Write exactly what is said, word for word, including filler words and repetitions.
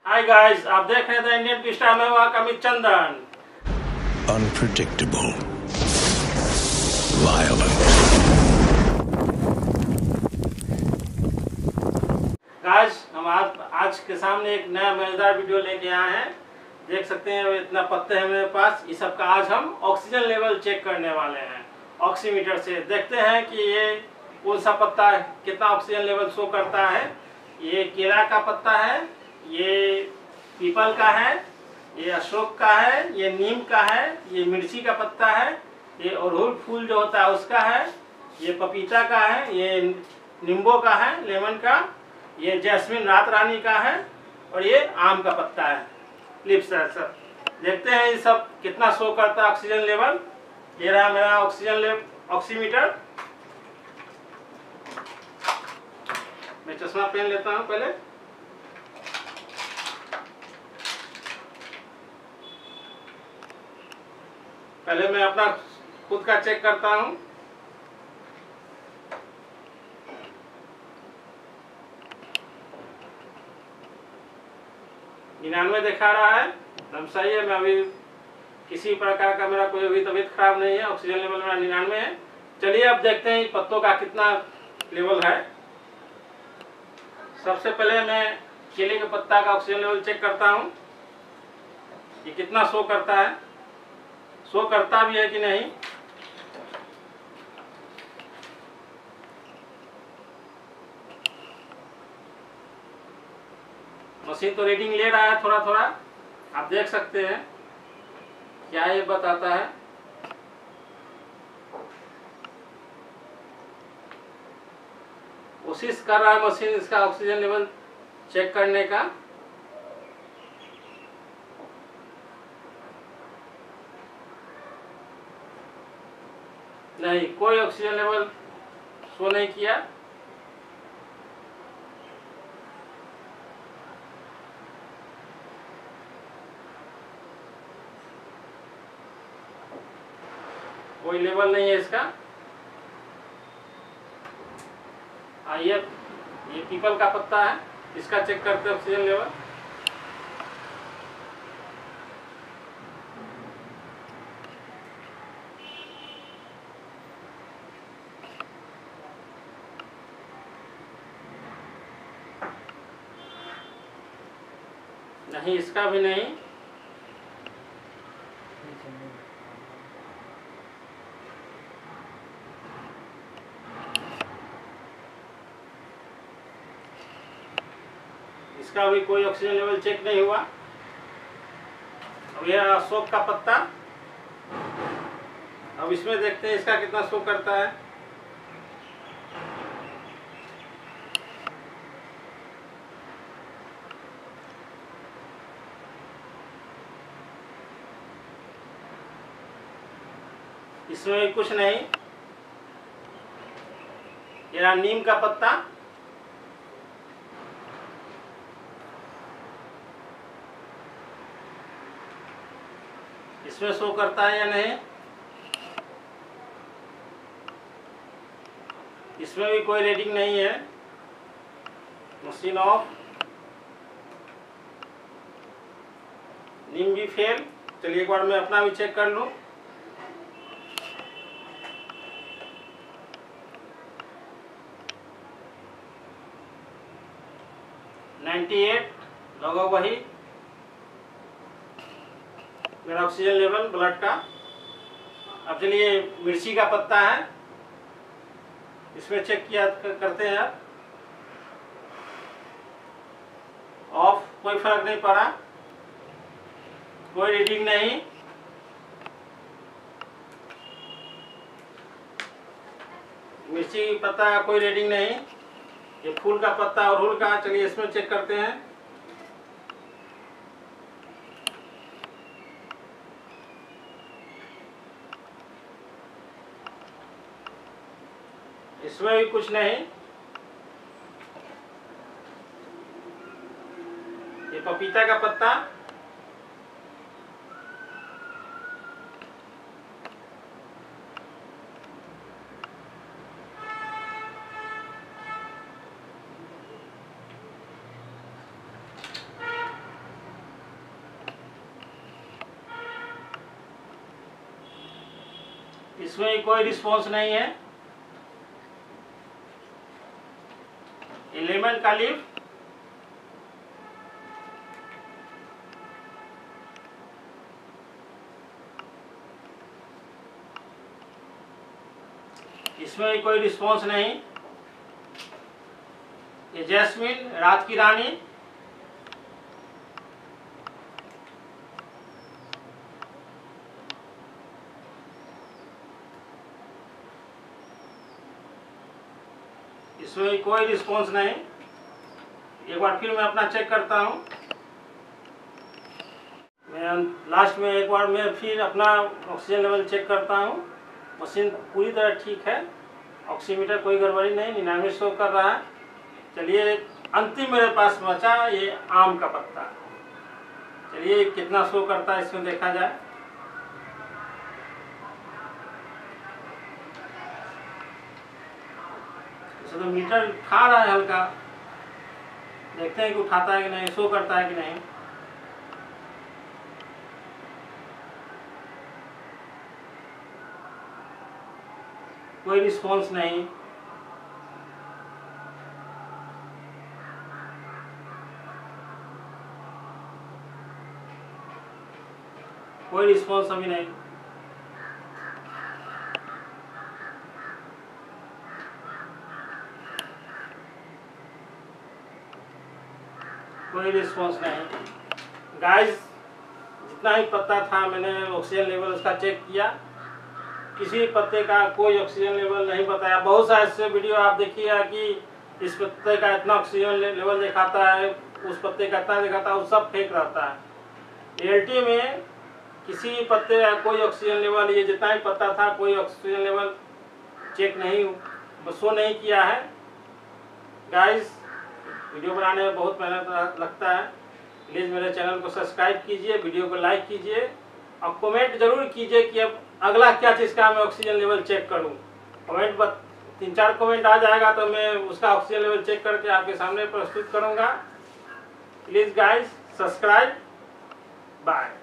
Hi guys, आप देख रहे थे इंडियन पी स्टार में हुआ Amit Chandan. Unpredictable, violent. Guys, हम आज आज के सामने एक नया मजेदार वीडियो लेके आए हैं। देख सकते हैं इतना पत्ते हैं मेरे पास। इस सब का आज हम ऑक्सीजन लेवल चेक करने वाले हैं ऑक्सीमीटर से। देखते हैं कि ये कौन सा पत्ता कितना ऑक्सीजन लेवल शो करता है। ये केला का पत्ता है, ये पीपल का है, ये अशोक का है, ये नीम का है, ये मिर्ची का पत्ता है, ये अड़हुल फूल जो होता है उसका है, ये पपीता का है, ये नींबू का है, लेमन का, ये जैस्मिन रात रानी का है और ये आम का पत्ता है, लिप्स सब। देखते हैं ये सब कितना शो करता है ऑक्सीजन लेवल। ये रहा मेरा ऑक्सीजन लेवल ऑक्सीमीटर। मैं चश्मा पहन लेता हूँ पहले। पहले मैं अपना खुद का चेक करता हूँ। निन्यानवे दिखा रहा है, एकदम सही है। मैं अभी किसी प्रकार का मेरा कोई अभी तबीयत खराब नहीं है। ऑक्सीजन लेवल मेरा निन्यानवे है। चलिए अब देखते हैं पत्तों का कितना लेवल है। सबसे पहले मैं केले के पत्ता का ऑक्सीजन लेवल चेक करता हूँ, ये कितना शो करता है, शो करता भी है कि नहीं। मशीन तो रीडिंग ले रहा है थोड़ा थोड़ा, आप देख सकते हैं क्या ये बताता है। कोशिश कर रहा है मशीन इसका ऑक्सीजन लेवल चेक करने का। नहीं, कोई ऑक्सीजन लेवल शो नहीं किया। कोई लेवल नहीं है इसका। आइए, ये पीपल का पत्ता है, इसका चेक करते हैं ऑक्सीजन लेवल। नहीं, इसका भी नहीं। इसका भी कोई ऑक्सीजन लेवल चेक नहीं हुआ। अब यह अशोक का पत्ता, अब इसमें देखते हैं इसका कितना शो करता है। इसमें भी कुछ नहीं। यह नीम का पत्ता, इसमें शो करता है या नहीं। इसमें भी कोई रीडिंग नहीं है। Machine of. नीम भी फेल। चलिए एक बार मैं अपना भी चेक कर लूं। अट्ठानवे लगभग वही मेरा ऑक्सीजन लेवल ब्लड का। अब चलिए मिर्ची का पत्ता है, इसमें चेक किया करते हैं। अब ऑफ, कोई फर्क नहीं पड़ा, कोई रीडिंग नहीं। मिर्ची पत्ता का कोई रीडिंग नहीं। ये फूल का पत्ता और अड़हुल का, चलिए इसमें चेक करते हैं। इसमें भी कुछ नहीं। ये पपीता का पत्ता, इसमें कोई रिस्पॉन्स नहीं है। ये लेमन का लीफ, इसमें भी कोई रिस्पॉन्स नहीं। ये जैस्मिन, रात की रानी, इसमें भी कोई रिस्पॉन्स नहीं। एक बार फिर मैं अपना चेक करता हूँ। मैं लास्ट में एक बार मैं फिर अपना ऑक्सीजन लेवल चेक करता हूँ। मशीन पूरी तरह ठीक है, ऑक्सीमीटर कोई गड़बड़ी नहीं, निन्यानवे शो कर रहा है। चलिए अंतिम मेरे पास बचा ये आम का पत्ता। चलिए कितना शो करता है इसमें देखा जाए। इसे तो मीटर उठा रहा है हल्का, देखते हैं कि उठाता है कि नहीं, शो करता है कि नहीं। कोई रिस्पॉन्स नहीं। कोई रिस्पॉन्स अभी नहीं। कोई रिस्पॉन्स नहीं। गाइस, जितना ही पत्ता था मैंने ऑक्सीजन लेवल उसका चेक किया, किसी पत्ते का कोई ऑक्सीजन लेवल नहीं बताया। बहुत सारे ऐसे वीडियो आप देखिएगा कि इस पत्ते का इतना ऑक्सीजन लेवल दिखाता है, उस पत्ते का इतना दिखाता है, वो सब फेक रहता है। रियलिटी में किसी पत्ते का कोई ऑक्सीजन लेवल, ये जितना ही पत्ता था कोई ऑक्सीजन लेवल चेक नहीं, शो नहीं किया है। गाइस, वीडियो बनाने में बहुत मेहनत लगता है। प्लीज़ मेरे चैनल को सब्सक्राइब कीजिए, वीडियो को लाइक कीजिए और कमेंट जरूर कीजिए कि अब अगला क्या चीज़ का मैं ऑक्सीजन लेवल चेक करूं। कमेंट पर तीन चार कमेंट आ जाएगा तो मैं उसका ऑक्सीजन लेवल चेक करके आपके सामने प्रस्तुत करूंगा। Please guys, subscribe. बाय।